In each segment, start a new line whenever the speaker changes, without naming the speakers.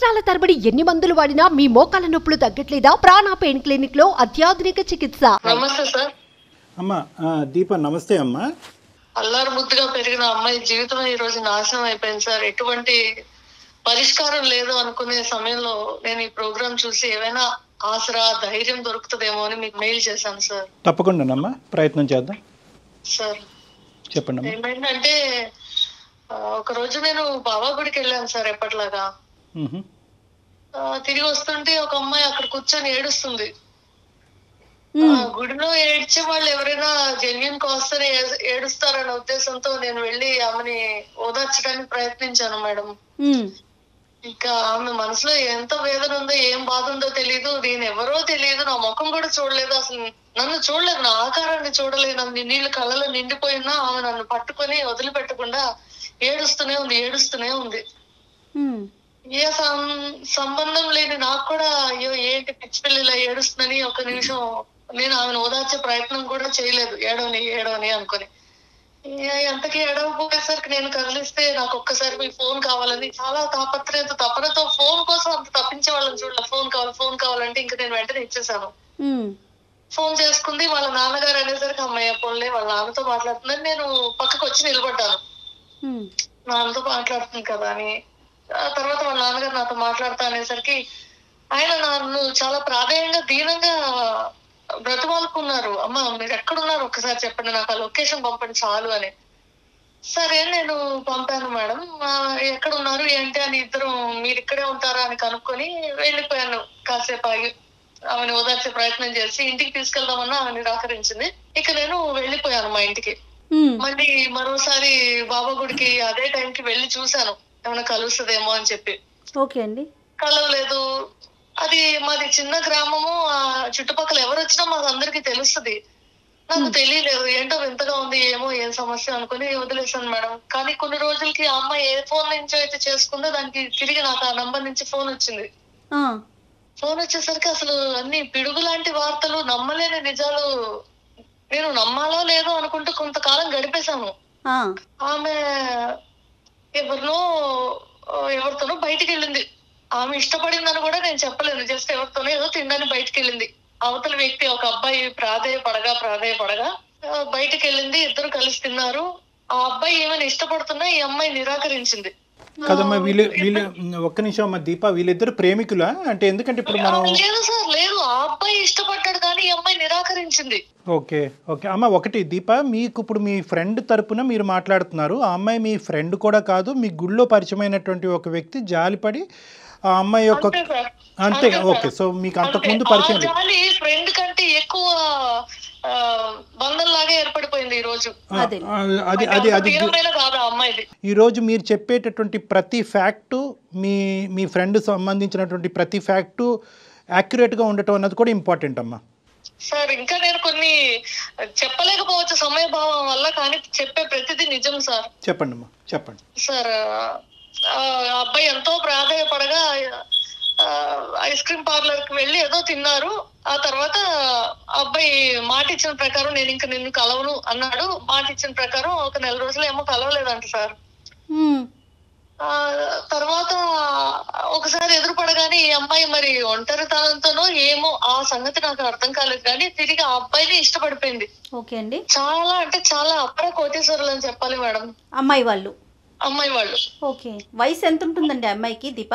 సంవత్సరాల తరబడి ఎన్ని మందులు వాడినా మీ మోకాల నొప్పులు తగ్గట్లేదా? ప్రాణ పెయిన్ క్లినిక్ లో అత్యాధునిక చికిత్స.
నమస్తే సార్.
అమ్మా దీప నమస్తే అమ్మా.
అల్లారు ముద్దుగా పెరిగిన అమ్మాయి జీవితం ఈ రోజు నాశనం అయిపోయింది సార్. ఎటువంటి పరిష్కారం లేదు అనుకునే సమయంలో నేను ఈ ప్రోగ్రామ్ చూసి ఏమైనా ఆసరా ధైర్యం దొరుకుతుందేమో అని మీకు మెయిల్ చేశాను సార్.
తప్పకుండానమ్మా, ప్రయత్నం చేద్దాం
సార్
చెప్పండి.
ఏమైందంటే ఒక రోజు నేను బాబా గుడికి వెళ్ళాను సార్ ఎప్పటిలాగా. తిరిగి వస్తుంటే ఒక అమ్మాయి అక్కడ కూర్చొని ఏడుస్తుంది. గుడిలో ఏడ్చే వాళ్ళు ఎవరైనా జెన్యున్ కాస్ట్ అని ఏడుస్తారనే ఉద్దేశంతో నేను వెళ్ళి ఆమెని ఓదార్చడానికి ప్రయత్నించాను మేడం. ఇంకా ఆమె మనసులో ఎంత వేదన ఉందో ఏం బాధ ఉందో తెలియదు. నేను ఎవరో తెలియదు, నా ముఖం కూడా చూడలేదు, అసలు నన్ను చూడలేదు, నా ఆకారాన్ని చూడలేదు. నన్ను నీళ్ళు కళ్ళలో నిండిపోయినా ఆమె నన్ను పట్టుకొని వదిలిపెట్టకుండా ఏడుస్తూనే ఉంది. ఏ సంబంధం లేని నాకు కూడా అయ్యో ఏంటి పిచ్చి పిల్లలా ఏడుస్తుందని ఒక నిమిషం నేను ఆమెను ఓదార్చే ప్రయత్నం కూడా చేయలేదు. ఏడవని అనుకుని ఎంతకీ ఏడవపోయేసరికి నేను కదిలిస్తే నాకు ఒక్కసారి మీ ఫోన్ కావాలని చాలా తపనతో ఫోన్ కోసం అంత తప్పించే వాళ్ళని చూడలేదు. ఫోన్ కావాలంటే ఇంకా నేను వెంటనే ఇచ్చేసాను. ఫోన్ చేసుకుంది. వాళ్ళ నాన్నగారు అనేసరికి అమ్మాయి పోన్లే వాళ్ళ నాన్నతో మాట్లాడుతుందని నేను పక్కకు వచ్చి నిలబడ్డాను. నాన్నతో మాట్లాడుతుంది కదా అని. ఆ తర్వాత వాళ్ళ నాన్నగారు నాతో మాట్లాడతా అనేసరికి ఆయన నన్ను చాలా ప్రాధాన్యంగా దీనంగా బ్రతిమాలుకున్నారు. అమ్మ మీరు ఎక్కడున్నారు ఒక్కసారి చెప్పండి, నాకు ఆ లొకేషన్ పంపండి చాలు అని. సరే నేను పంపాను మేడం. ఎక్కడ ఉన్నారు ఏంటి అని ఇద్దరు మీరు ఇక్కడే ఉంటారా అని కనుక్కొని వెళ్ళిపోయాను. కాసేపు ఆగి ఆమెను ఓదార్చే ప్రయత్నం చేసి ఇంటికి తీసుకెళ్దామన్నా ఆమె నిరాకరించింది. ఇక నేను వెళ్ళిపోయాను మా ఇంటికి. మళ్ళీ మరోసారి బాబా గుడికి అదే టైంకి వెళ్ళి చూశాను ఏమైనా కలుస్తుందేమో అని చెప్పి.
ఓకే అండి.
కలవలేదు. అది మాది చిన్న గ్రామము, ఆ చుట్టుపక్కల ఎవరు వచ్చినా మాకు అందరికి తెలుస్తుంది. నాకు తెలియలేదు ఏంటో వింతగా ఉంది, ఏమో ఏం సమస్య అనుకుని వదిలేసాను మేడం. కానీ కొన్ని రోజులకి ఆ అమ్మాయి ఏ ఫోన్ నుంచి అయితే చేసుకుందో దానికి తిరిగి నాకు ఆ నంబర్ నుంచి ఫోన్ వచ్చింది. ఫోన్ వచ్చేసరికి అసలు అన్ని పిడుగు లాంటి వార్తలు, నమ్మలేని నిజాలు. నేను నమ్మాలో లేదో అనుకుంటూ కొంతకాలం గడిపేశాను. ఆమె ఎవరితోనో బయటికి వెళ్ళింది. ఆమె ఇష్టపడిందని కూడా నేను చెప్పలేను. జస్ట్ ఎవరితోనో ఏదో తినడానికి బయటికి వెళ్ళింది. అవతల వ్యక్తి ఒక అబ్బాయి ప్రాధేయపడగా బయటికి వెళ్ళింది. ఇద్దరు కలిసి తిన్నారు. ఆ అబ్బాయి ఏమైనా ఇష్టపడుతున్నా ఈ అమ్మాయి నిరాకరించింది.
కదమ్మా వీళ్ళు ఒక్క నిమిషం అమ్మా దీప, వీళ్ళిద్దరు ప్రేమికులా అంటే? ఎందుకంటే ఇప్పుడు మనం
లేదు సార్, లేదు, ఆ అబ్బాయి ఇష్టపడ్డాడు కానీ ఈ అమ్మాయి నిరాకరించింది.
ఓకే అమ్మ. ఒకటి దీప, మీకు ఇప్పుడు మీ ఫ్రెండ్ తరపున మీరు మాట్లాడుతున్నారు. ఆ అమ్మాయి మీ ఫ్రెండ్ కూడా కాదు, మీ గుళ్ళో పరిచయమైనటువంటి ఒక వ్యక్తి జాలిపడి ఆ అమ్మాయి యొక్క అంతే. ఓకే, సో మీకు అంతకుముందు పరిచయం
ఫ్రెండ్ కంటే ఎక్కువ బంధంలాగా ఏర్పడిపోయింది ఈ రోజు.
ఈ రోజు మీరు చెప్పేటటువంటి ప్రతి ఫ్యాక్టు, మీ ఫ్రెండ్ సంబంధించినటువంటి ప్రతి ఫ్యాక్టు యాక్యురేట్ గా ఉండటం అన్నది కూడా ఇంపార్టెంట్ అమ్మా.
సార్ ఇంకా నేను కొన్ని చెప్పలేకపోవచ్చు సమయభావం వల్ల, కానీ చెప్పే ప్రతిదీ నిజం సార్.
చెప్పండి అమ్మా, చెప్పండి
సార్. అబ్బాయి ఎంతో ప్రాధాయపడగా ఐస్ క్రీమ్ పార్లర్ కి వెళ్ళి ఏదో తిన్నారు. ఆ తర్వాత అబ్బాయి మాట ఇచ్చిన ప్రకారం నేను ఇంకా నిన్ను కలవను అన్నాడు. మాట ఇచ్చిన ప్రకారం ఒక నెల రోజులు ఏమో కలవలేదంట సార్. తర్వాత ఒకసారి ఎదురుపడగానే ఈ అమ్మాయి మరి ఒంటరితనంతోనో ఏమో ఆ సంగతి నాకు అర్థం కాలేదు, కానీ తిరిగి ఆ అబ్బాయిని ఇష్టపడిపోయింది.
ఓకే అండి.
చాలా అంటే చాలా అపర కోటీశ్వరులు అని చెప్పాలి మేడం
అమ్మాయి వాళ్ళు. ఓకే. వయసు ఎంత ఉంటుందండి అమ్మాయికి దీప?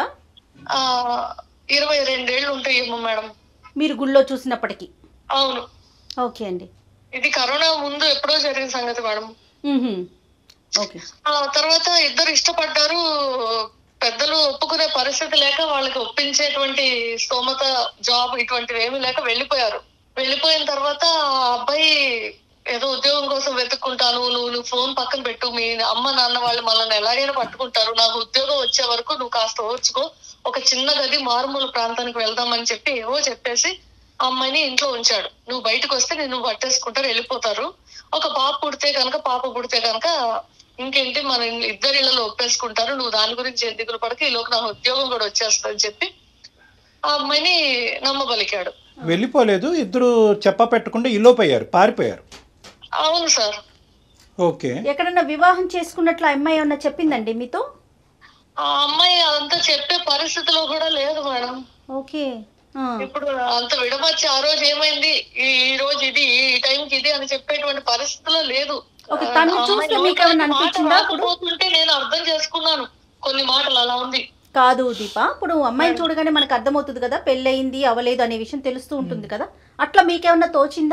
22 ఏళ్ళు ఉంటాయేమో మేడం
మీరు గుళ్ళో చూసినప్పటికీ.
అవును.
ఓకే అండి.
ఇది కరోనా ముందు ఎప్పుడో జరిగిన సంగతి మేడం.
ఓకే.
ఆ తర్వాత ఇద్దరు ఇష్టపడ్డారు. పెద్దలు ఒప్పుకునే పరిస్థితి లేక వాళ్ళకి ఒప్పించేటువంటి స్తోమత, జాబ్ ఇటువంటివి ఏమీ లేక వెళ్ళిపోయిన తర్వాత ఆ అబ్బాయి ఏదో ఉద్యోగం కోసం వెతుక్కుంటాను, నువ్వు ఫోన్ పక్కన పెట్టు, మీ అమ్మ నాన్న వాళ్ళు మనల్ని ఎలాగైనా పట్టుకుంటారు, నాకు ఉద్యోగం వచ్చే వరకు నువ్వు కాస్త ఓర్చుకో, ఒక చిన్న గది మారుమూల ప్రాంతానికి వెళ్దామని చెప్పి ఏవో చెప్పేసి ఆ అమ్మాయిని ఇంట్లో ఉంచాడు. నువ్వు బయటకు వస్తే నేను పట్టేసుకుంటారు, వెళ్ళిపోతారు, ఒక పాప పుడితే కనుక ఇంకేంటి మన ఇద్దరి ఇళ్లలో ఒప్పేసుకుంటారు, నువ్వు దాని గురించి ఎందుకు పడక, ఈలోకి నాకు ఉద్యోగం కూడా వచ్చేస్తుందని చెప్పి ఆ అమ్మాయిని నమ్మబలికాడు.
వెళ్ళిపోలేదు, ఇద్దరు చెప్ప పెట్టకుండా ఇల్లోపోయారు, పారిపోయారు.
అవును సార్.
ఓకే.
ఎక్కడన్నా వివాహం చేసుకున్నట్లు అమ్మాయి ఏమన్నా చెప్పిందండి మీతో?
ఆ అమ్మాయి అదంతా చెప్పే పరిస్థితిలో కూడా లేదు మేడం.
ఓకే.
ఇప్పుడు అంత విడమర్చి ఆ రోజు ఏమైంది, ఈ రోజు ఇది, ఈ టైంకి ఇది అని చెప్పేటువంటి పరిస్థితిలో లేదు.
తను చూస్తే మీకు ఏమైనా అనిపించిందా?
రాకపోతుంటే నేను అర్థం చేసుకున్నాను కొన్ని మాటలు, అలా ఉంది.
కాదు దీప, ఇప్పుడు అమ్మాయిని చూడగానే మనకు అర్థమవుతుంది కదా పెళ్ళయింది అవ్వలేదు అనే విషయం తెలుస్తూ ఉంటుంది కదా, అట్లా మీకేమన్నా తోచిందా?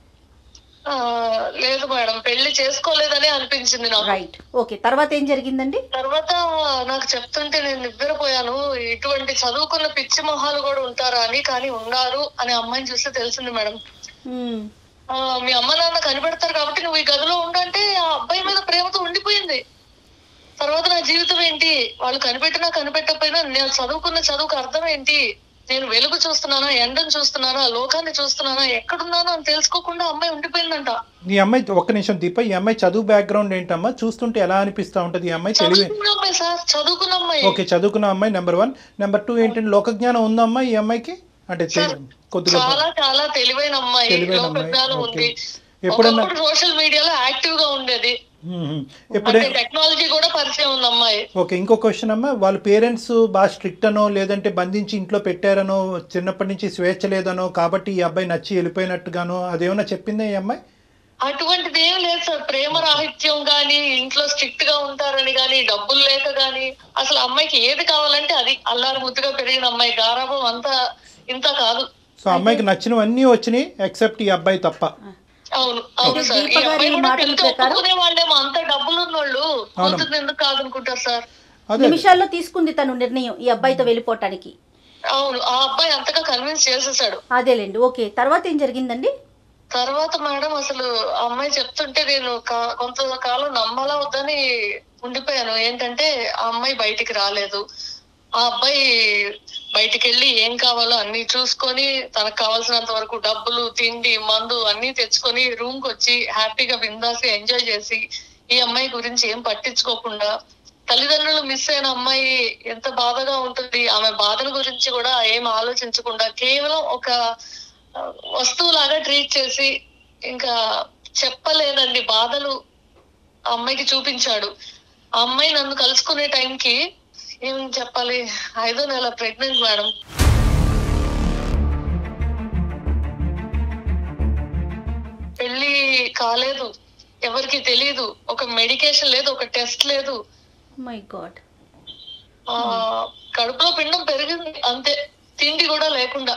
లేదు మేడం, పెళ్లి చేసుకోలేదని అనిపించింది నాకు.
Right, okay. తర్వాత ఏం జరిగిందండి?
తర్వాత నాకు చెప్తుంటే నేను నివ్వెరపోయాను. ఇటువంటి చదువుకున్న పిచ్చి మొహాలు కూడా ఉంటారా అని, కానీ ఉన్నారు అని అమ్మాయిని చూస్తే తెలిసింది మేడం. మీ అమ్మ నాన్న కనిపెడతారు కాబట్టి నువ్వు ఈ గదిలో ఉండంటే ఆ అబ్బాయి మీద ప్రేమతో ఉండిపోయింది. తర్వాత నా జీవితం ఏంటి, వాళ్ళు కనిపెట్టినా కనిపెట్టకపోయినా నేను చదువుకున్న చదువుకు అర్థం ఏంటి, నేను వెలుగు చూస్తున్నానా, ఎండను చూస్తున్నానా, లోకాన్ని చూస్తున్నానా, ఎక్కడున్నానో అని తెలుసుకోకుండా అమ్మాయి ఉండిపోయిందంట.
ఈ అమ్మాయి ఒక్క నిమిషం దీప, ఈ అమ్మాయి చదువు బ్యాక్గ్రౌండ్ ఏంటమ్మా? చూస్తుంటే ఎలా అనిపిస్తా ఉంటది? ఈ అమ్మాయి
అమ్మాయి సార్, చదువుకున్న అమ్మాయి.
ఓకే, చదువుకున్న అమ్మాయి నెంబర్ 1. నెంబర్ 2 ఏంటంటే లోకజ్ఞానం ఉందమ్మా ఈ అమ్మాయికి? అంటే కొద్దిగా
చాలా చాలా తెలివైన అమ్మాయి, లోకజ్ఞానం ఉంది.
ఎప్పుడన్నా
సోషల్ మీడియాలో యాక్టివ్ గా ఉండేది, టెక్నాలజీ కూడా పరిచయం ఉంది అమ్మాయి.
ఓకే, ఇంకో క్వశ్చన్ అమ్మా, వాళ్ళ పేరెంట్స్ బాగా స్ట్రిక్ట్ అనో లేదంటే బంధించి ఇంట్లో పెట్టారనో, చిన్నప్పటి నుంచి స్వేచ్ఛ లేదనో కాబట్టి ఈ అబ్బాయి నచ్చి వెళ్ళిపోయినట్టుగానో అదేమన్నా చెప్పిందా ఈ అమ్మాయి?
అటువంటిది ఏం లేదు సార్. ప్రేమ రాహిత్యం గాని, ఇంట్లో స్ట్రిక్ట్ గా ఉంటారని గాని, డబ్బులు లేక గాని, అసలు అమ్మాయికి ఏది కావాలంటే అది. అల్లారు ముద్దుగా పెరిగిన అమ్మాయి, గారాబం అంతా ఇంత కాదు.
సో అమ్మాయికి నచ్చినవన్నీ వచ్చినాయి ఎక్సెప్ట్ ఈ అబ్బాయి తప్ప.
అవును అవును సార్. ఈ అబ్బాయి కూడా పెళ్లి ఒప్పుకునే వాళ్ళేమో, అంత డబ్బులు ఉన్నోళ్ళు కూతుర్ని ఎందుకు కాదనుకుంటారు సార్?
నిమిషాల్లో తీసుకుంది తను నిర్ణయం ఈ అబ్బాయితో వెళ్ళిపోవటానికి.
అవును, ఆ అబ్బాయి అంతగా కన్విన్స్ చేసేసాడు.
అదేలేండి, ఓకే. తర్వాత ఏం జరిగిందండి?
తర్వాత మేడం అసలు అమ్మాయి చెప్తుంటే నేను కొంతకాలం నమ్మాలా వద్దని ఉండిపోయాను. ఏంటంటే ఆ అమ్మాయి బయటికి రాలేదు, ఆ అబ్బాయి బయటికి వెళ్ళి ఏం కావాలో అన్ని చూసుకొని తనకు కావాల్సినంత వరకు డబ్బులు, తిండి, మందు అన్ని తెచ్చుకొని రూమ్ కి వచ్చి హ్యాపీగా బిందాసి ఎంజాయ్ చేసి, ఈ అమ్మాయి గురించి ఏం పట్టించుకోకుండా, తల్లిదండ్రులు మిస్ అయిన అమ్మాయి ఎంత బాధగా ఉంటుంది, ఆమె బాధల గురించి కూడా ఏం ఆలోచించకుండా కేవలం ఒక వస్తువులాగా ట్రీట్ చేసి, ఇంకా చెప్పలేదండి బాధలు ఆ అమ్మాయికి చూపించాడు. ఆ అమ్మాయి నన్ను కలుసుకునే టైంకి ఏం చెప్పాలి, 5వ నెల ప్రెగ్నెంట్ మేడం. పెళ్లి కాలేదు, ఎవరికి తెలీదు, ఒక మెడికేషన్ లేదు, ఒక టెస్ట్ లేదు.
My god.
కడుపులో పిండం పెరిగింది అంతే, తిండి కూడా లేకుండా.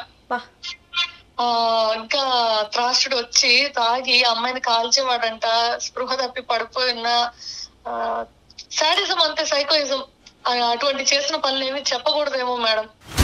ఇంకా త్రాసుడు వచ్చి తాగి అమ్మాయిని కాల్చేవాడంట, స్పృహ తప్పి పడిపోయిన సాడిజం అంతే, సైకోయిజం. అటువంటి చేసిన పనులు ఏమి చెప్పకూడదేమో మేడం.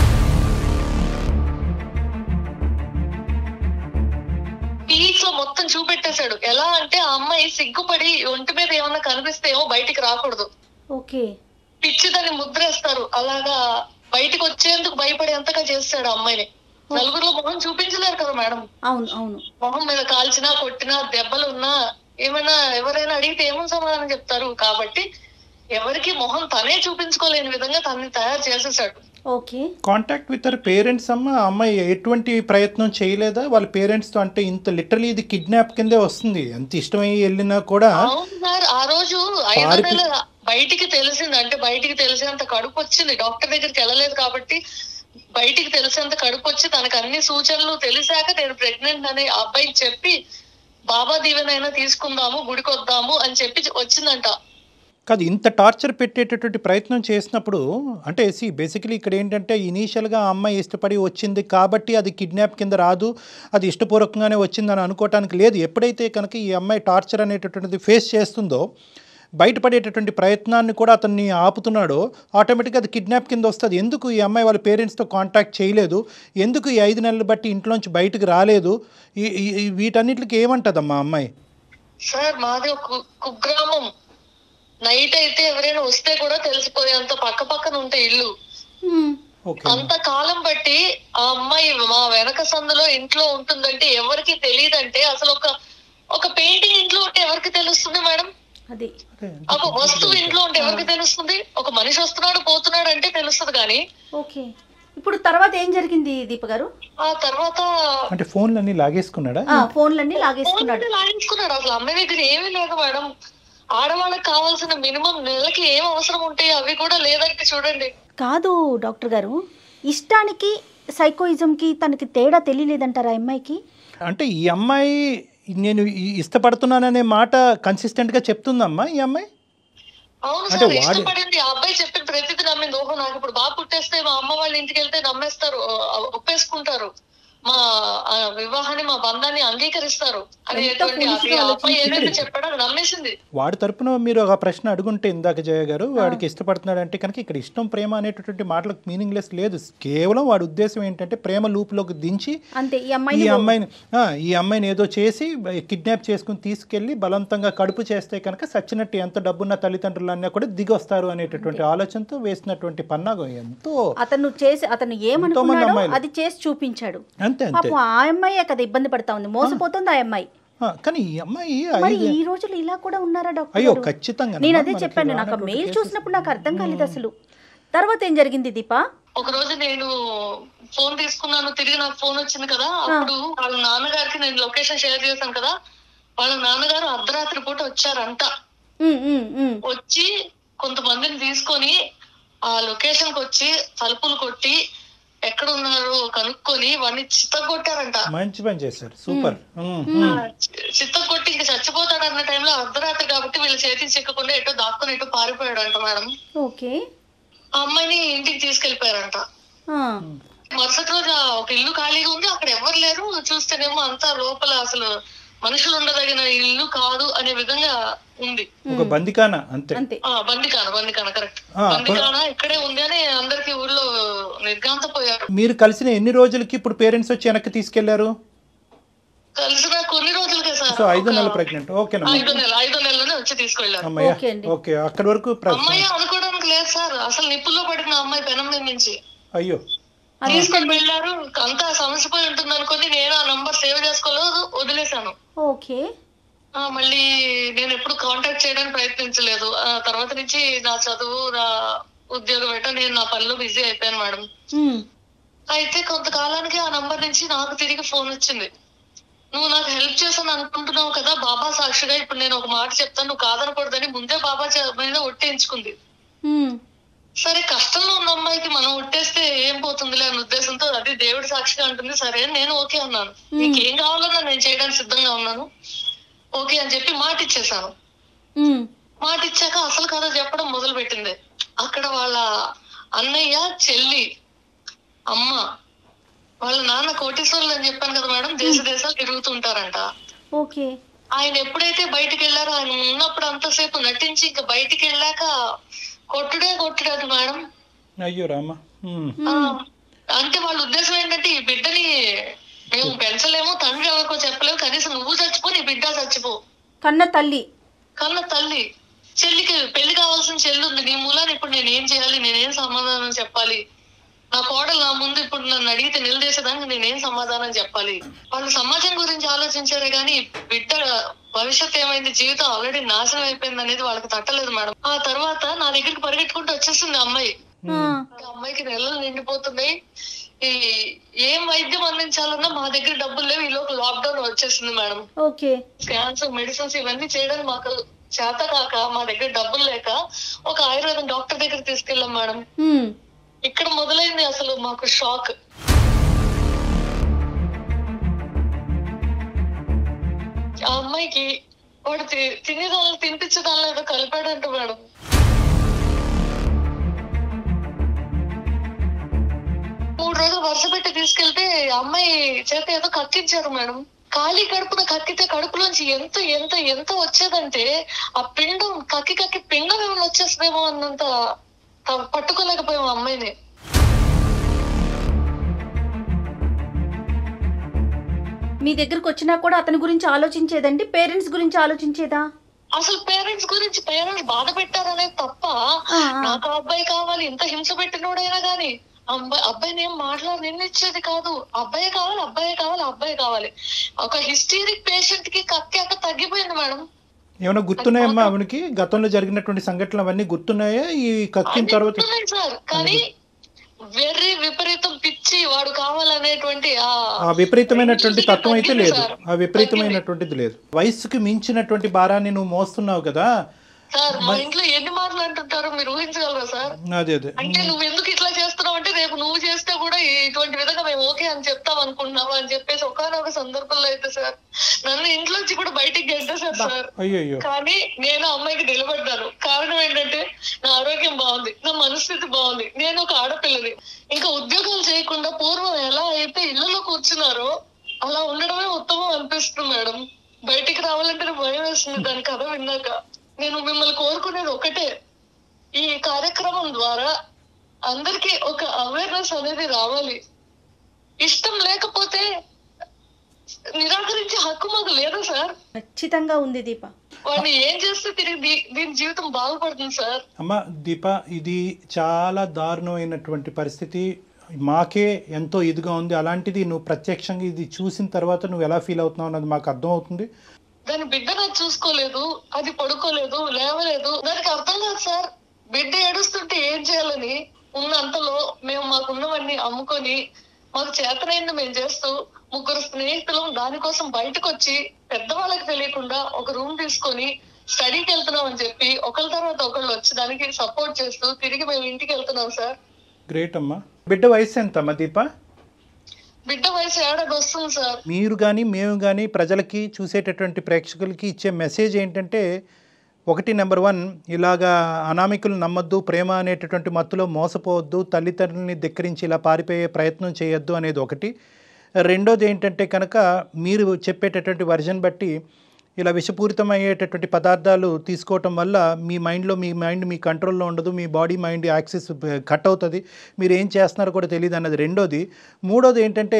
పీక్ లో మొత్తం చూపెట్టేశాడు. ఎలా అంటే ఆ అమ్మాయి సిగ్గుపడి ఒంటి మీద ఏమన్నా కనిపిస్తే ఏమో బయటికి రాకూడదు,
ఓకే,
పిచ్చి దాన్ని ముద్రేస్తారు. అలాగా బయటికి వచ్చేందుకు భయపడేంతగా చేస్తాడు ఆ అమ్మాయిని. నలుగురిలో మొహం చూపించలేరు కదా మేడం.
అవును అవును.
మొహం మీద కాల్చినా, కొట్టినా, దెబ్బలు ఉన్నా, ఏమైనా ఎవరైనా అడిగితే ఏమో సమాధానం చెప్తారు. కాబట్టి ఎవరికి మొహం తనే చూపించుకోలేని విధంగా తనని తయారు చేసేసాడు.
Okay.
Contact with our parents అమ్మ, అమ్మాయి ఎటువంటి ప్రయత్నం చేయలేదా వాళ్ళ పేరెంట్స్ తో? అంటే ఇంత లిటరలీ ఇది కిడ్నాప్ కిందే వస్తుంది, అంత ఇష్టమై వెళ్ళినా కూడా.
అవును సార్, ఆ రోజు 5వ నెల బయటికి తెలిసింది. అంటే బయటికి తెలిసేంత కడుపు వచ్చింది, డాక్టర్ దగ్గరికి వెళ్ళలేదు కాబట్టి బయటికి తెలిసేంత కడుపు వచ్చి తనకు అన్ని సూచనలు తెలిసాక నేను ప్రెగ్నెంట్ అని అబ్బాయికి చెప్పి, బాబా దీవెనైనా తీసుకుందాము, గుడికొద్దాము అని చెప్పి వచ్చిందంట.
కాదు, ఇంత టార్చర్ పెట్టేటటువంటి ప్రయత్నం చేసినప్పుడు అంటే బేసికలీ ఇక్కడ ఏంటంటే ఇనీషియల్గా ఆ అమ్మాయి ఇష్టపడి వచ్చింది కాబట్టి అది కిడ్నాప్ కింద రాదు, అది ఇష్టపూర్వకంగానే వచ్చిందని అనుకోవటానికి లేదు. ఎప్పుడైతే కనుక ఈ అమ్మాయి టార్చర్ అనేటటువంటిది ఫేస్ చేస్తుందో, బయటపడేటటువంటి ప్రయత్నాన్ని కూడా అతన్ని ఆపుతున్నాడో, ఆటోమేటిక్గా అది కిడ్నాప్ కింద వస్తుంది. ఎందుకు ఈ అమ్మాయి వాళ్ళ పేరెంట్స్తో కాంటాక్ట్ చేయలేదు, ఎందుకు ఈ 5 నెలలు బట్టి ఇంట్లోంచి బయటకు రాలేదు, వీటన్నిటికి ఏమంటదమ్మా అమ్మాయి?
సార్ మాది ఒక కుగ్రామం, నైట్ అయితే ఎవరైనా వస్తే కూడా తెలిసిపోయేంత పక్క పక్కన ఉంటే ఇల్లు. అంత కాలం బట్టి ఆ అమ్మాయి మా వెనక సందులో ఇంట్లో ఉంటుందంటే ఎవరికి తెలియదంటే, అసలు ఒక పెయింటింగ్ ఇంట్లో ఉంటే ఎవరికి తెలుస్తుంది మేడం? అది ఒక వస్తువు ఇంట్లో ఉంటే ఎవరికి తెలుస్తుంది? ఒక మనిషి వస్తున్నాడు పోతున్నాడు అంటే తెలుస్తుంది. కానీ
ఓకే, ఇప్పుడు తర్వాత ఏం జరిగింది దీప గారు?
ఆ తర్వాత
అంటే ఫోన్లన్నీ లాగేసుకున్నాడా?
ఫోన్లన్నీ లాగేసుకున్నాడు.
అసలు అమ్మాయి దగ్గర ఏమీ లేదు మేడం. ఆడవాళ్ళకి కావాల్సిన మినిమం నెలకి ఏం అవసరం ఉంటాయి అవి కూడా లేదంటే చూడండి.
కాదు డాక్టర్ గారు, ఇష్టానికి సైకోయిజంకి తనకి తేడా తెలియలేదంటారా అమ్మాయికి?
అంటే ఈ అమ్మాయి నేను ఇష్టపడుతున్నాననే మాట కన్సిస్టెంట్గా చెప్తుందమ్మా ఈ అమ్మాయి.
అవును
అంటే
సార్, ఇష్టపడింది. ఆ అబ్బాయి చెప్పిన ప్రతిదీ నమ్మింది. ఓహో నాకు ఇప్పుడు బాగా పుట్టేస్తే మా అమ్మ వాళ్ళ ఇంటికి వెళ్తే నమ్మేస్తారు, ఒప్పేసుకుంటారు, మా వివాహాన్ని మా బంధాన్ని అంగీకరిస్తారు అనేటువంటి అబ్బాయి ఏదైతే చెప్పాడో అది నమ్మేసింది.
వాడి తరపున మీరు ఒక ప్రశ్న అడుగుంటే ఇందాక జయ గారు, వాడికి ఇష్టపడుతున్నాడు అంటే కనుక ఇక్కడ ఇష్టం ప్రేమ అనేటటువంటి మాటలకు మీనింగ్లెస్ లేదు. కేవలం వాడి ఉద్దేశం ఏంటంటే ప్రేమ లూప్లోకి దించి
అంతే ఈ
అమ్మాయిని ఏదో చేసి కిడ్నాప్ చేసుకుని తీసుకెళ్లి బలవంతంగా కడుపు చేస్తే కనుక సచ్చినట్టు ఎంత డబ్బున్న తల్లిదండ్రులన్నా కూడా దిగొస్తారు అనేటటువంటి ఆలోచనతో వేసినటువంటి పన్నాగం. ఎంతో
అతను ఏమనుకున్నాడో అది చేసి చూపించాడు.
అంతే
పాపం ఆ అమ్మాయే కదా ఇబ్బంది పడతా ఉంది, మోసపోతుంది ఆ అమ్మాయి.
కానీ ఈ అమ్మాయి
మరి ఈ రోజులు ఇలా కూడా ఉన్నారా డాక్టర్?
అయ్యో ఖచ్చితంగా.
నేను అదే చెప్పాను, నాకు మెయిల్ చూసినప్పుడు నాకు అర్థం కాలేదు అసలు. తర్వాత ఏం జరిగింది దీపా?
ఒక రోజు నేను ఫోన్ తీసుకున్నాను, తిరిగి నాకు ఫోన్ వచ్చింది కదా, అప్పుడు వాళ్ళ నాన్నగారికి నేను లొకేషన్ షేర్ చేశాను కదా, వాళ్ళ నాన్నగారు అర్ధరాత్రి పూట వచ్చారంట. వచ్చి కొంతమందిని తీసుకొని ఆ లొకేషన్ కి వచ్చి తలుపులు కొట్టి ఎక్కడ ఉన్నారు కనుక్కొని వాడిని చిత్తగొట్టారంట.
మంచి పని చేశారు, సూపర్.
చిత్తగొట్టి ఇంక చచ్చిపోతాడు అన్న టైంలో అర్ధరాత్రి కాబట్టి వీళ్ళ చేతికి చిక్కకుండా ఎటో దాక్కుని ఎటో పారిపోయాడంట మేడం.
ఓకే.
ఆ అమ్మాయిని ఇంటికి తీసుకెళ్లిపోయారంట. మరుసటి రోజు ఒక ఇల్లు ఖాళీగా ఉంది, అక్కడ ఎవరు లేరు. చూస్తేనేమో అంతా లోపల అసలు మనుషులు ఉండదగిన ఇల్లు కాదు అనే విధంగా ఉంది.
ఒక బందికాన. అంతే,
బందికాన కరెక్ట్. బందికాన ఇక్కడే ఉంది అని అందరికి ఊర్లో నిర్గాంతపోయారు.
మీరు కలిసిన ఎన్ని రోజులకి ఇప్పుడు పేరెంట్స్ వచ్చి వెనక్కి తీసుకెళ్లారు?
కలిసిన కొన్ని రోజులకే సార్.
5 నెలలు ప్రెగ్నెంట్. ఓకేనా?
5 నెలలోనే వచ్చి తీసుకెళ్లారు.
ఓకే, అక్కడి వరకు
అమ్మాయి అనుకోవడానికి లేదు సార్, అసలు నిప్పుల్లో పడిన అమ్మాయి పెనం మీద నుంచి.
అయ్యో.
తీసుకొని వెళ్ళారు. అంతా సమస్యపోయి ఉంటుంది అనుకుని నేను ఆ నంబర్ సేవ్ చేసుకోలేదు, వదిలేశాను.
ఓకే.
మళ్ళీ నేను ఎప్పుడు కాంటాక్ట్ చేయడానికి ప్రయత్నించలేదు. తర్వాత నుంచి నా చదువు, నా ఉద్యోగం ఏంటో నేను నా పనిలో బిజీ అయిపోయాను మేడం. అయితే కొంతకాలానికి ఆ నంబర్ నుంచి నాకు తిరిగి ఫోన్ వచ్చింది. నువ్వు నాకు హెల్ప్ చేశాను అనుకుంటున్నావు కదా బాబా సాక్షిగా, ఇప్పుడు నేను ఒక మాట చెప్తాను, నువ్వు కాదనకూడదని ముందే బాబా మీద ఒట్టేయించుకుంది. సరే, కష్టంలో ఉన్న అమ్మాయికి మనం ఒట్టేస్తే ఏం పోతుందిలే అనే ఉద్దేశంతో అది దేవుడి సాక్షిగా అంటుంది. సరే నేను ఓకే అన్నాను, నీకేం కావాలన్నా నేను చేయడానికి సిద్ధంగా ఉన్నాను, ఓకే అని చెప్పి మాట ఇచ్చేసాను. మాట ఇచ్చాక అసలు కథ చెప్పడం మొదలు పెట్టింది. అక్కడ వాళ్ళ అన్నయ్య, చెల్లి, అమ్మ, వాళ్ళ నాన్న కోటీశ్వరులు అని చెప్పాను కదా మేడం, దేశాలు తిరుగుతుంటారంట.
ఓకే.
ఆయన ఎప్పుడైతే బయటికి వెళ్ళారో, ఆయన ఉన్నప్పుడు అంతసేపు నటించి ఇంకా బయటికి వెళ్ళాక కొట్టుడే మేడం.
అయ్యో రామా.
అంటే వాళ్ళ ఉద్దేశం ఏంటంటే ఈ బిడ్డని మేము పెంచలేము, తండ్రి ఎవరికో చెప్పలేము, కనీసం నువ్వు చచ్చిపో, నీ బిడ్డ చచ్చిపో.
కన్న తల్లి
చెల్లికి పెళ్లి కావాల్సిన చెల్లి ఉంది, నీ మూలాన్ని ఇప్పుడు నేనేం చేయాలి, నేనేం సమాధానం చెప్పాలి, నా కోడలు నా ముందు ఇప్పుడు నన్ను అడిగితే నిలదీసేదానికి నేనేం సమాధానం చెప్పాలి. వాళ్ళు సమాజం గురించి ఆలోచించారే గానీ బిడ్డ భవిష్యత్ ఏమైంది, జీవితం ఆల్రెడీ నాశనం అయిపోయింది అనేది వాళ్ళకి తట్టలేదు మేడం. ఆ తర్వాత నా దగ్గరికి పరిగెట్టుకుంటూ వచ్చేసింది అమ్మాయి. అమ్మాయికి నెలలు నిండిపోతున్నాయి, ఈ ఏం వైద్యం అందించాలన్నా మా దగ్గర డబ్బులు లేవు. ఈ లోపు లాక్డౌన్ వచ్చేసింది మేడం. స్కాన్స్, మెడిసిన్స్ ఇవన్నీ చేయడానికి మాకు చేత కాక, మా దగ్గర డబ్బులు లేక ఒక ఆయుర్వేదం డాక్టర్ దగ్గర తీసుకెళ్ళాం మేడం. ఇక్కడ మొదలైంది అసలు మాకు షాక్. ఆ అమ్మాయికి వాడు తినేదాన్ని తినిపించేదాన్ని ఏదో కలిపాడంట మేడం. మూడు రోజులు వరుస పెట్టి తీసుకెళ్తే అమ్మాయి చేత ఏదో కక్కించారు మేడం. ఖాళీ కడుపున కక్కితే కడుపులోంచి ఎంత ఎంత ఎంత వచ్చేదంటే ఆ పిండం కక్కి పిండం ఏమైనా వచ్చేస్తుందేమో అన్నంత పట్టుకోలేకపోయాము అమ్మాయిని.
మీ దగ్గరకు వచ్చినా కూడా అతని గురించి ఆలోచించేదండి, పేరెంట్స్ గురించి ఆలోచించేదా?
అసలు పేరెంట్స్ బాధ పెట్టారనేది తప్ప, నాకు అబ్బాయి కావాలి, ఇంత హింస పెట్టినోడైనా గానీ అబ్బాయిని ఏం నిన్నిచ్చేది కాదు. అబ్బాయి కావాలి. ఒక హిస్టీరిక్ పేషెంట్ కి కక్కాక తగ్గిపోయింది మేడం.
ఏమైనా గుర్తున్నాయమ్మా ఆవిడకి గతంలో జరిగినటువంటి సంఘటనలు అవన్నీ గుర్తున్నాయా ఈ కక్కిన తర్వాత?
సార్, కానీ వెర్రి విపరీతం పిచ్చి వాడు కావాలనేటువంటి
ఆ విపరీతమైనటువంటి తత్వం అయితే లేదు, ఆ విపరీతమైనటువంటిది లేదు. వయసుకి మించినటువంటి భారాన్ని నువ్వు మోస్తున్నావు కదా
సార్. మా ఇంట్లో ఎన్ని మాటలు అంటుంటారో మీరు ఊహించగలరా సార్?
అదే
అంటే నువ్వు ఎందుకు ఇట్లా చేస్తున్నావు అంటే రేపు నువ్వు చేస్తే కూడా ఇటువంటి విధంగా మేము ఓకే అని చెప్తాం అనుకుంటున్నావు అని చెప్పేసి ఒకనొక సందర్భంలో అయితే సార్ నన్ను ఇంట్లోంచి కూడా బయటికి గెంటేశారు సార్. కానీ నేను అమ్మాయికి నిలబడ్డాను. కారణం ఏంటంటే నా ఆరోగ్యం బాగుంది, నా మనస్థితి బాగుంది, నేను ఒక ఆడపిల్లని. ఇంకా ఉద్యోగాలు చేయకుండా పూర్వం ఎలా అయితే ఇళ్లలో కూర్చున్నారో అలా ఉండడమే ఉత్తమం అనిపిస్తుంది మేడం. బయటికి రావాలంటే భయం వేస్తుంది దాని కథ విన్నాక. నేను మిమ్మల్ని కోరుకునేది ఒకటే, ఈ కార్యక్రమం ద్వారా అందరికి ఒక అవేర్నెస్ అనేది రావాలి. ఇష్టం లేకపోతే నిరాకరించే హక్కు మాకు లేదా సార్?
ఖచ్చితంగా ఉంది దీప.
వాడిని ఏం చేస్తే తిరిగి దీని జీవితం బాగుపడుతుంది సార్.
అమ్మ దీప, ఇది చాలా దారుణమైనటువంటి పరిస్థితి, మాకే ఎంతో ఇదిగా ఉంది. అలాంటిది నువ్వు ప్రత్యక్షంగా ఇది చూసిన తర్వాత నువ్వు ఎలా ఫీల్ అవుతున్నావు అన్నది మాకు అర్థం అవుతుంది.
దాని బిడ్డ నాకు చూసుకోలేదు, అది పడుకోలేదు, లేవలేదు. దానికి అర్థం కాదు సార్. బిడ్డ ఏడుస్తుంటే ఏం చేయాలని ఉన్నంతలో మేము మాకున్నవన్నీ అమ్ముకొని మాకు చేతనైంది మేము చేస్తూ 3 స్నేహితులు దానికోసం బయటకు వచ్చి పెద్దవాళ్ళకి తెలియకుండా ఒక రూమ్ తీసుకొని స్టడీకి వెళ్తున్నాం అని చెప్పి ఒకళ్ళ తర్వాత ఒకళ్ళు వచ్చి దానికి సపోర్ట్ చేస్తూ తిరిగి మేము ఇంటికి వెళ్తున్నాం సార్.
గ్రేట్ అమ్మా. బిడ్డ వయసు ఎంత అమ్మా దీప?
బిడ్డ వయసు 7 వస్తుంది సార్.
మీరు కానీ మేము కానీ ప్రజలకి చూసేటటువంటి ప్రేక్షకులకి ఇచ్చే మెసేజ్ ఏంటంటే, ఒకటి నెంబర్ 1, ఇలాగా అనామికులు నమ్మొద్దు, ప్రేమ అనేటటువంటి మత్తులో మోసపోవద్దు, తల్లిదండ్రులని ధిక్కరించి ఇలా పారిపోయే ప్రయత్నం చేయొద్దు అనేది ఒకటి. రెండోది ఏంటంటే కనుక మీరు చెప్పేటటువంటి వర్జన్ బట్టి ఇలా విషపూరితమయ్యేటటువంటి పదార్థాలు తీసుకోవటం వల్ల మీ మైండ్ మీ కంట్రోల్లో ఉండదు, మీ బాడీ మైండ్ యాక్సెస్ కట్ అవుతుంది, మీరు ఏం చేస్తున్నారో కూడా తెలియదు అన్నది రెండోది. మూడోది ఏంటంటే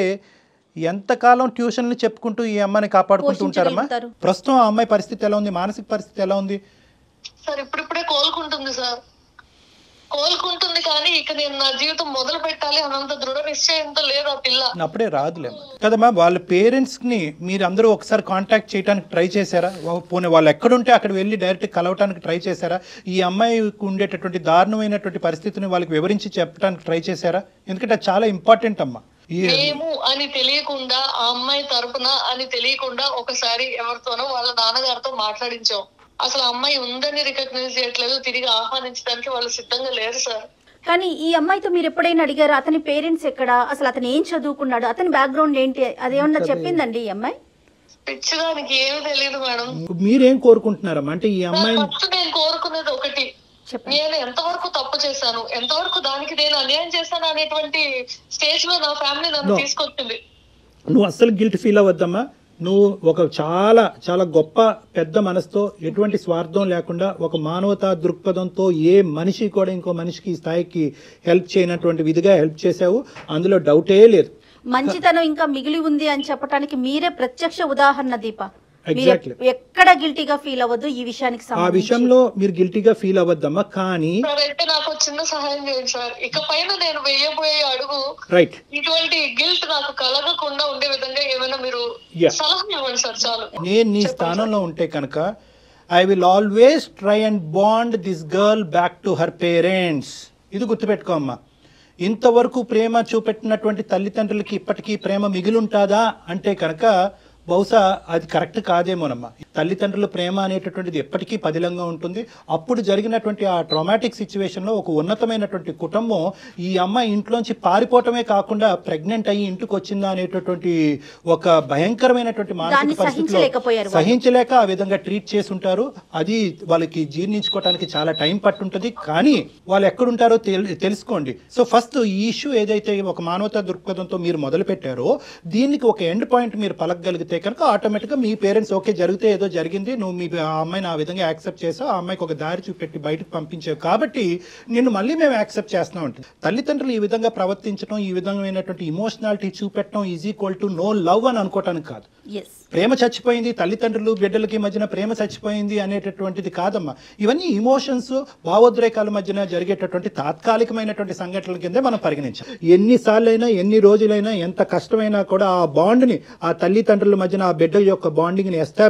ఎంతకాలం ట్యూషన్లు చెప్పుకుంటూ ఈ అమ్మాయిని కాపాడుకుంటూ ఉంటారమ్మా? ప్రస్తుతం ఆ అమ్మాయి పరిస్థితి ఎలా ఉంది, మానసిక పరిస్థితి ఎలా ఉంది?
సార్ ఇప్పుడిప్పుడే కోలుకుంటుంది సార్, కోలుకుంటుంది. కానీ ఇక నేను నా జీవితం మొదలు పెట్టాలి అన్నంత దృఢ నిశ్చయంతో లేదు ఆ పిల్ల.
అప్పుడే రాదులేమ్మా కదమ్మా. వాళ్ళ పేరెంట్స్ని మీరు అందరూ ఒకసారి కాంటాక్ట్ చేయడానికి ట్రై చేశారా? పోనీ వాళ్ళు ఎక్కడుంటే అక్కడ వెళ్ళి డైరెక్ట్ కలవటానికి ట్రై చేశారా? ఈ అమ్మాయికి ఉండేటటువంటి దారుణమైనటువంటి పరిస్థితిని వాళ్ళకి వివరించి చెప్పడానికి ట్రై చేశారా? ఎందుకంటే అది చాలా ఇంపార్టెంట్ అమ్మా.
మేము అని తెలియకుండా, ఆ అమ్మాయి తరపున అని తెలియకుండా ఒకసారి ఎవరితోనో వాళ్ళ నాన్నగారితో మాట్లాడించాం. అసలు అమ్మాయి ఉందని రికగ్నైజ్ చేయట్లేదు, తిరిగి ఆహ్వానించడానికి వాళ్ళు సిద్ధంగా లేరు సార్.
కానీ ఈ అమ్మాయితో మీరు ఎప్పుడైనా అడిగారు అతని పేరెంట్స్ ఎక్కడ, అసలు అతను ఏం చదువుకున్నాడు, అతని బ్యాక్గ్రౌండ్ ఏంటి, అదేమన్నా చెప్పిందండి ఈ అమ్మాయి?
పిచ్చిదానికి ఏమి తెలియదు మేడం.
మీరేం కోరుకుంటున్నారమ్మా? అంటే ఈ అమ్మాయి
నేను కోరుకునేది ఒకటి, నేను ఎంతవరకు తప్పు చేశాను, ఎంతవరకు దానికి నేను అన్యాయం చేశాను అనేటువంటి స్టేజ్ లో నా ఫ్యామిలీ నన్ను తీసుకొచ్చింది.
నువ్వు అస్సలు గిల్ట్ ఫీల్ అవ్వద్దమ్మా. నువ్వు ఒక చాలా చాలా గొప్ప పెద్ద మనసుతో, ఎటువంటి స్వార్థం లేకుండా, ఒక మానవతా దృక్పథంతో ఏ మనిషి కూడా ఇంకో మనిషికి ఈ స్థాయికి హెల్ప్ చేయనటువంటి విధిగా హెల్ప్ చేసావు, అందులో డౌటే లేదు.
మంచితనం ఇంకా మిగిలి ఉంది అని చెప్పడానికి మీరే ప్రత్యక్ష ఉదాహరణ దీప.
ఎగ్జాక్ట్లీ.
ఎక్కడ గిల్టీగా ఫీల్ అవ్వద్దు ఈ విషయానికి.
ఆ విషయంలో మీరు గిల్టీగా ఫీల్ అవ్వద్దమ్మా. కానీ
అయితే నాకు చిన్న సహాయం చేయండి సార్. ఇక పైన నేను వేయబోయే అడుగు
రైట్,
ఇటువంటి గిల్ట్ నాకు కలగకుండా ఉండే విధంగా ఏమైనా మీరు సలహా ఇవ్వండి సార్. చాలు.
నేను నీ స్థానంలో ఉంటే కనుక I will always try and bond this girl back to her parents. ఇది గుర్తుపెట్టుకో అమ్మా. ఇంతవరకు ప్రేమ చూపెట్టినటువంటి తల్లిదండ్రులకి ఇప్పటికీ ప్రేమ మిగిలుంటాదా అంటే కనుక బహుశా అది కరెక్ట్ కాదేమోనమ్మా. తల్లిదండ్రుల ప్రేమ అనేటటువంటిది ఎప్పటికీ పదిలంగా ఉంటుంది. అప్పుడు జరిగినటువంటి ఆ ట్రామాటిక్ సిచ్యువేషన్లో ఒక ఉన్నతమైనటువంటి కుటుంబం ఈ అమ్మాయి ఇంట్లోంచి పారిపోవటమే కాకుండా ప్రెగ్నెంట్ అయ్యి ఇంటికి వచ్చిందా అనేటటువంటి ఒక భయంకరమైనటువంటి మానసిక పరిస్థితిలో సహించలేక ఆ విధంగా ట్రీట్ చేసి ఉంటారు. అది వాళ్ళకి జీర్ణించుకోవడానికి చాలా టైం పట్టుంటుంది. కానీ వాళ్ళు ఎక్కడుంటారో తెలుసుకోండి. సో ఫస్ట్ ఈ ఇష్యూ ఏదైతే ఒక మానవతా దృక్పథంతో మీరు మొదలు పెట్టారో దీనికి ఒక ఎండ్ పాయింట్ మీరు పలకగలిగితే కనుక ఆటోమేటిక్గా మీ పేరెంట్స్ ఓకే జరిగితే ఏదో జరిగింది, నువ్వు మీ ఆ అమ్మాయిని ఆ విధంగా యాక్సెప్ట్ చేసావు, ఆ అమ్మాయికి ఒక దారి చూపెట్టి బయటకు పంపించావు కాబట్టి నిన్ను మళ్ళీ మేము యాక్సెప్ట్ చేస్తున్నాం ఉంటుంది. తల్లిదండ్రులు ఈ విధంగా ప్రవర్తించడం, ఈ విధమైనటువంటి ఇమోషనాలిటీ చూపెట్టడం is equal to no love అని అనుకోవటానికి కాదు. ప్రేమ చచ్చిపోయింది, తల్లిదండ్రులు బిడ్డలకి మధ్యన ప్రేమ చచ్చిపోయింది అనేటటువంటిది కాదమ్మా. ఇవన్నీ ఇమోషన్స్, భావోద్రేకాల మధ్యన జరిగేటటువంటి తాత్కాలికమైనటువంటి సంఘటనల కిందే మనం పరిగణించాలి. ఎన్నిసార్లైనా, ఎన్ని రోజులైనా, ఎంత కష్టమైనా కూడా ఆ బాండ్ని, ఆ తల్లిదండ్రుల మధ్యన ఆ బిడ్డ యొక్క బాండింగ్ని ఎస్టాబ్లిష్ చేయవలసిన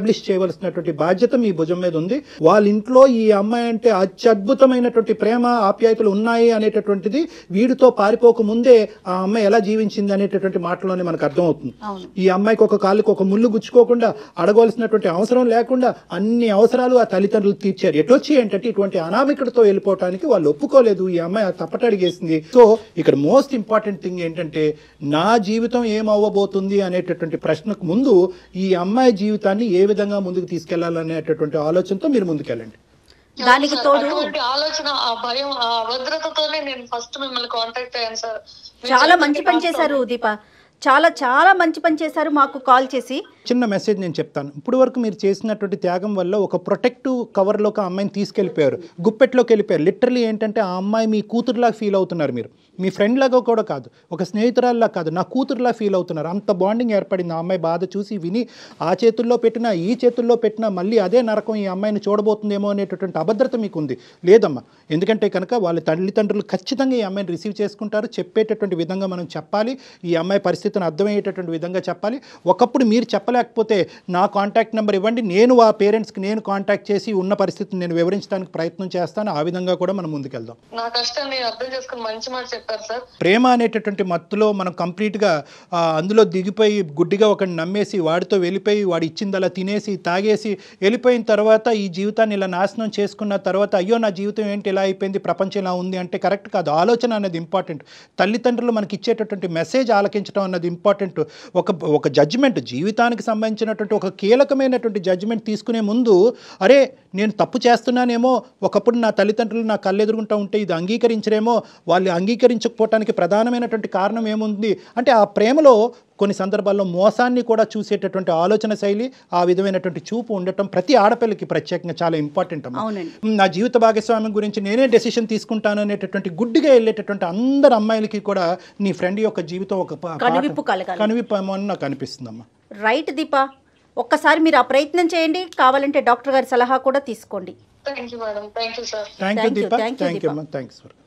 చేయవలసినటువంటి బాధ్యత మీ భుజం మీద ఉంది. వాళ్ళ ఇంట్లో ఈ అమ్మాయి అంటే అత్యద్భుతమైనటువంటి ప్రేమ ఆప్యాయతలు ఉన్నాయి అనేటటువంటిది వీడితో పారిపోక ముందే ఆ అమ్మాయి ఎలా జీవించింది అనేటటువంటి మాటలోనే మనకు అర్థమవుతుంది. ఈ అమ్మాయికి ఒక కాళ్ళకి ఒక ముళ్ళు గుచ్చుకోకుండా, అడగవలసినటువంటి అవసరం లేకుండా అన్ని అవసరాలు ఆ తల్లిదండ్రులు తీర్చారు. ఎటొచ్చి ఏంటంటే ఇటువంటి అనామికుడితో వెళ్ళిపోవటానికి వాళ్ళు ఒప్పుకోలేదు. ఈ అమ్మాయి తప్పటడిగేసింది. సో ఇక్కడ మోస్ట్ ఇంపార్టెంట్ థింగ్ ఏంటంటే నా జీవితం ఏమవ్వబోతుంది అనేటటువంటి ప్రశ్నకు ముందు ఈ అమ్మాయి జీవితాన్ని ఏ విధంగా ముందుకు తీసుకెళ్లాలనేటటువంటి ఆలోచనతో మీరు ముందుకెళ్ళండి.
దానికి తోడు
ఆలోచన, ఆ భయం, ఆ అభద్రతతోనే నేను ఫస్ట్ మిమ్మల్ని కాంటాక్ట్ అయ్యాను సార్.
చాలా మంచి పని చేశారు దీప, చాలా చాలా మంచి పని చేశారు మాకు కాల్ చేసి.
చిన్న మెసేజ్ నేను చెప్తాను. ఇప్పుడు వరకు మీరు చేసినటువంటి త్యాగం వల్ల ఒక ప్రొటెక్టివ్ కవర్లోకి ఆ అమ్మాయిని తీసుకెళ్ళిపోయారు, గుప్పెట్లోకి వెళ్ళిపోయారు. లిటరలీ ఏంటంటే ఆ అమ్మాయి మీ కూతురులాగా ఫీల్ అవుతున్నారు. మీరు మీ ఫ్రెండ్ లాగా కూడా కాదు, ఒక స్నేహితురాల్లా కాదు, నా కూతురులా ఫీల్ అవుతున్నారు. అంత బాండింగ్ ఏర్పడింది. ఆ అమ్మాయి బాధ చూసి విని ఆ చేతుల్లో పెట్టినా ఈ చేతుల్లో పెట్టినా మళ్ళీ అదే నరకం ఈ అమ్మాయిని చూడబోతుందేమో అనేటటువంటి అభద్రత మీకు ఉంది. లేదమ్మా, ఎందుకంటే కనుక వాళ్ళ తల్లిదండ్రులు ఖచ్చితంగా ఈ అమ్మాయిని రిసీవ్ చేసుకుంటారు. చెప్పేటటువంటి విధంగా మనం చెప్పాలి, ఈ అమ్మాయి పరిస్థితిని అర్థమయ్యేటటువంటి విధంగా చెప్పాలి. ఒకప్పుడు మీరు చెప్పలేకపోతే నా కాంటాక్ట్ నెంబర్ ఇవ్వండి, నేను ఆ పేరెంట్స్కి నేను కాంటాక్ట్ చేసి ఉన్న పరిస్థితిని నేను వివరించడానికి ప్రయత్నం చేస్తాను. ఆ విధంగా కూడా మనం ముందుకెళ్దాం.
నా కష్టాన్ని అర్థం చేసుకుని మంచి మాట చెప్పారు సార్.
ప్రేమ అనేటటువంటి మత్తులో మనం కంప్లీట్గా అందులో దిగిపోయి గుడ్డిగా ఒకరిని నమ్మేసి వాడితో వెళ్ళిపోయి వాడు ఇచ్చింది అలా తినేసి తాగేసి వెళ్ళిపోయిన తర్వాత ఈ జీవితాన్ని ఇలా నాశనం చేసుకున్న తర్వాత అయ్యో నా జీవితం ఏంటి ఇలా అయిపోయింది, ప్రపంచం ఇలా ఉంది అంటే కరెక్ట్ కాదు. ఆలోచన అనేది ఇంపార్టెంట్. తల్లిదండ్రులు మనకి ఇచ్చేటటువంటి మెసేజ్ ఆలకించడం అన్నది ఇంపార్టెంట్. ఒక జడ్జిమెంట్, జీవితానికి సంబంధించినటువంటి ఒక కీలకమైనటువంటి జడ్జిమెంట్ తీసుకునే ముందు అరే నేను తప్పు చేస్తున్నానేమో, ఒకప్పుడు నా తల్లిదండ్రులు నా కళ్ళెదురుగుంటూ ఉంటే ఇది అంగీకరించరేమో, వాళ్ళు అంగీకరించకపోవటానికి ప్రధానమైనటువంటి కారణం ఏముంది అంటే ఆ ప్రేమలో కొన్ని సందర్భాల్లో మోసాన్ని కూడా చూసేటటువంటి ఆలోచన శైలి, ఆ విధమైనటువంటి చూపు ఉండటం ప్రతి ఆడపిల్లకి ప్రత్యేకంగా చాలా ఇంపార్టెంట్ అమ్మా. నా జీవిత భాగస్వామ్యం గురించి నేనే డెసిషన్ తీసుకుంటాను అనేటటువంటి గుడ్డిగా వెళ్ళేటటువంటి అందరు అమ్మాయిలకి కూడా నీ ఫ్రెండ్ యొక్క జీవితం ఒక కనువిప్పు ఏమో అని నాకు అనిపిస్తుందమ్మా.
రైట్ దీప, ఒక్కసారి మీరు ఆ ప్రయత్నం చేయండి, కావాలంటే డాక్టర్ గారి సలహా కూడా తీసుకోండి.
Thank you madam. Thank you sir.
Thank you Deepa. Thank you అమ్మా. Thanks for